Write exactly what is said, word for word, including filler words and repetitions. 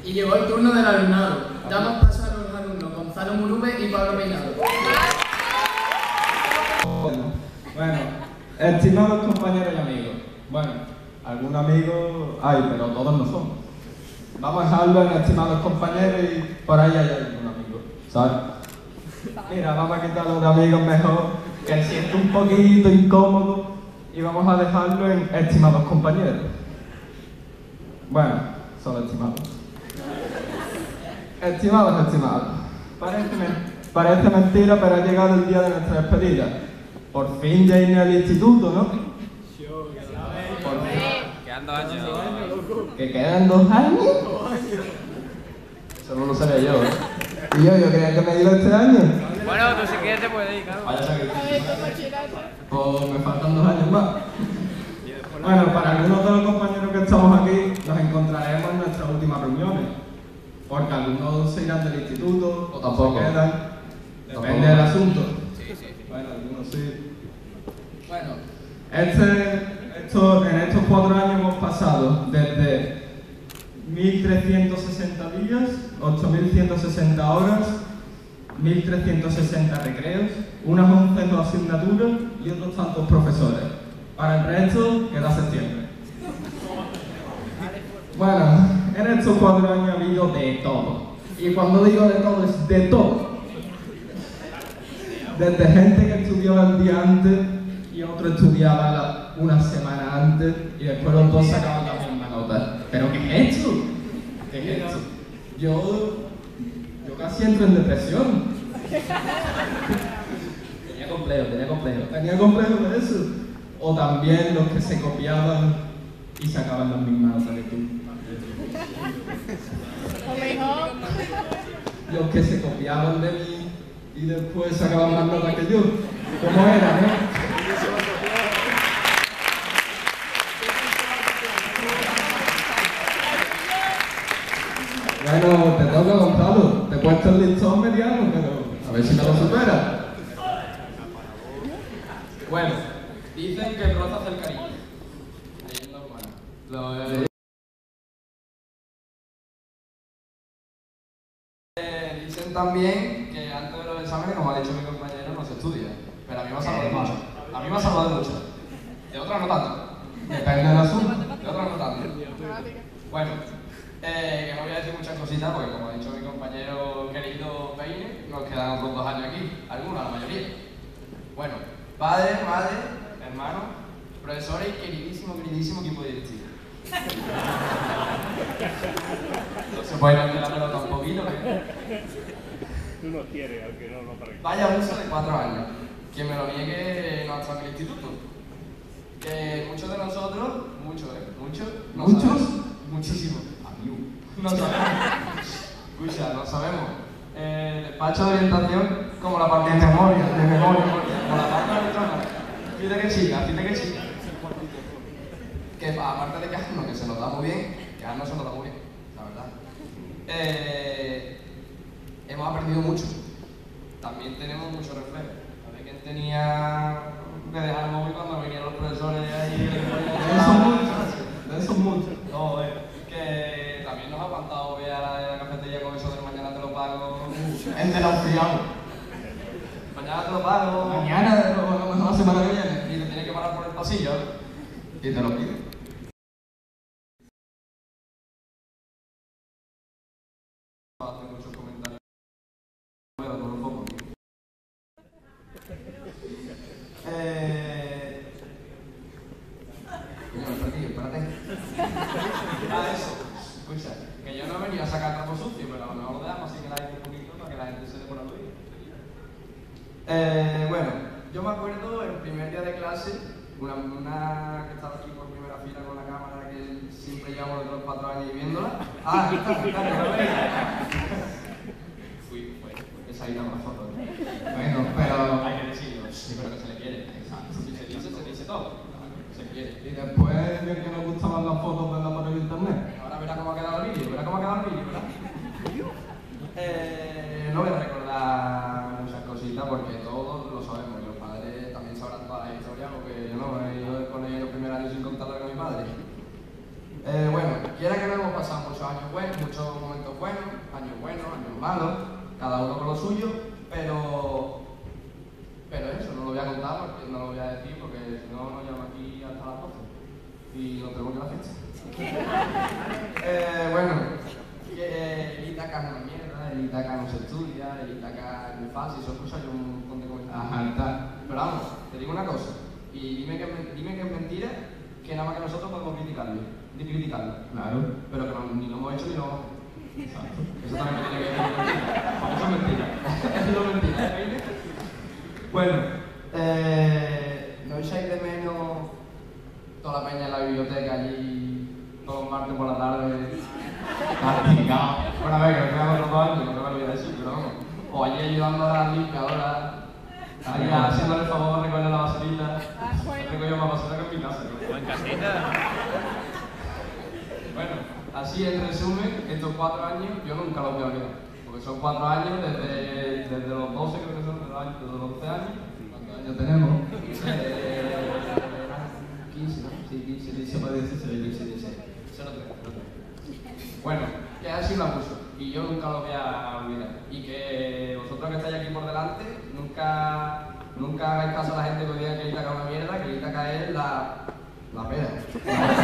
Y llegó el turno del alumnado. Damos paso a los alumnos Gonzalo Murube y Pablo Peinado. Bueno, estimados compañeros y amigos. Bueno, algún amigo hay, pero todos no somos. Vamos a dejarlo en estimados compañeros y por ahí hay algún amigo, ¿sabes? Mira, vamos a quitarlo de amigos mejor, que siento un poquito incómodo, y vamos a dejarlo en estimados compañeros. Bueno, solo estimados. Estimados, estimados. Parece, parece mentira, pero ha llegado el día de nuestra despedida. Por fin ya iré al instituto, ¿no? Por fin. Quedan dos años. ¿Que quedan dos años? Eso no lo sabía yo, ¿eh? Y yo, yo creía que me iba este año. Bueno, tú si quieres te puedes ir, claro. Vaya sacrificio. Pues me faltan dos años más. Bueno, para algunos de los compañeros que estamos aquí, nos encontraremos en nuestras últimas reuniones. Porque algunos se irán del instituto, o tampoco se quedan. Depende del asunto. Sí, sí. Bueno, algunos sí. Bueno, este, esto, en estos cuatro años hemos pasado desde mil trescientos sesenta días, ocho mil ciento sesenta horas, mil trescientos sesenta recreos, unas once asignaturas y otros tantos profesores. Para el resto, queda septiembre. Bueno, en estos cuatro años ha habido de todo. Y cuando digo de todo, es de todo. Desde gente que estudiaba el día antes y otro estudiaba la, una semana antes y después los dos sacaban la misma nota. ¿Pero qué es esto? ¿Qué es esto? Yo, yo casi entro en depresión. Tenía complejo, tenía complejo. Tenía complejo de eso. O también los que se copiaban y sacaban las mismas notas que tú. Los que se copiaban de mí y después sacaban más notas que yo. ¿Cómo era, no? Bueno, te toca, Gonzalo. Te he puesto el listón mediano, pero a ver si me lo superas. Bueno, dicen que el roce hace el cariño. Leyenda urbana. Lo, eh, dicen también que antes de los exámenes, como ha dicho mi compañero, no se estudia. Pero a mí me ha salvado de mucho. A mí me ha salvado de mucho. De otras no tanto. Depende del asunto. De otras no tanto. Bueno, eh, que no voy a decir muchas cositas porque, como ha dicho mi compañero querido Peine, nos quedan otros dos años aquí. Algunos, la mayoría. Bueno, padre, madre, hermano, profesores y queridísimo, queridísimo equipo directivo. No se puede ir la pelota un poquito, ¿eh? Tú no quieres, aunque no lo parezca. Vaya uso de cuatro años. Quien me lo niegue no ha estado en el instituto. Que muchos de nosotros, muchos, ¿eh? Muchos, no ¿Muchos? sabemos. Muchísimos. Amigo. No sabemos. Escucha, no sabemos. El despacho de orientación como la parte de memoria, de memoria, como la parte de electrónica. Fíjate que chica, fíjate que chica. Que aparte de quejarnos, que se nos da muy bien, quejarnos se nos da muy bien, la verdad. Eh, hemos aprendido mucho. También tenemos mucho reflejo. A ver quién tenía que dejar el móvil cuando venían los profesores ahí. De esos muchos, de esos muchos. No, eh, que también nos ha aguantado ver a la, la cafetería con eso de mañana te lo pago. Entre los fiados. Mañana te lo pago. Mañana, a lo mejor la semana que viene. Y te tienes que parar por el pasillo y te lo pide. Hacer muchos comentarios. Voy a dar un poco. Eh... Coño, espérate, espérate. Ah, eso. Escucha, que yo no he venido a sacar trapo sucio, pero a lo mejor lo dejamos así que la gente un poquito para que la gente se dé por oír. Eh, bueno, yo me acuerdo el primer día de clase, una, una que estaba aquí por primera fila con la cámara que siempre llevamos de los cuatro años viéndola. Ah, está, está, está, está. Fui, fue, esa ahí daba la foto. Bueno, pero hay que decirlo, pero que se le quiere. Exacto. Si se dice, se dice todo. Se quiere. Y después de que nos gustaban las fotos, verlas por el internet. Ahora verá cómo ha quedado el vídeo, verá cómo ha quedado el vídeo, ¿verdad? Eh, no voy a recordar muchas cositas porque todos lo sabemos y los padres también sabrán todas las historias porque yo no he ido del colegio el primer año sin contarlo con mi madre. Eh, bueno, quiera que no hemos pasado muchos años buenos, muchos momentos malos, cada uno con lo suyo, pero, pero eso, no lo voy a contar, porque no lo voy a decir, porque si no nos llama aquí hasta las doce y nos tenemos que ir a la fiesta. eh, bueno, que eh, el Ítaca es una mierda, el Ítaca no se estudia, el Ítaca es muy fácil, son cosas que un montón de comentarios. Ajá, está. Pero vamos, te digo una cosa, y dime que, es- dime que es mentira, que nada más que nosotros podemos criticarlo, ni criticarlo, Claro. pero que no- ni lo hemos hecho ni lo vamos a hacer. Exacto. Eso también me tiene que decir mentira. Eso es mentira. Eso es mentira. ¿eh? Bueno, eh, ¿no echáis de menos toda la peña en la biblioteca allí todos los martes por la tarde? Castigado. Bueno, a ver, que me quedan otros dos años, no me lo voy a decir, pero vamos. O allí ayudando a las limpiadoras, allí haciéndole el favor de recoger la basurita. Recogió más basura que en mi casa. ¿no? O en casita. Bueno, así en resumen, estos cuatro años yo nunca los voy a olvidar. Porque son cuatro años desde, desde los doce, creo que son, desde los, años, desde los doce años. ¿Cuántos años tenemos? Eh, quince, ¿no? Sí, quince, dieciséis, dieciséis, dieciséis. cero tres, cero tres. Bueno, que así lo abuso. Y yo nunca lo voy a olvidar. Y que vosotros que estáis aquí por delante, nunca, nunca hagáis caso a la gente que diga que Ítaca es una mierda, que Ítaca es la, la pera.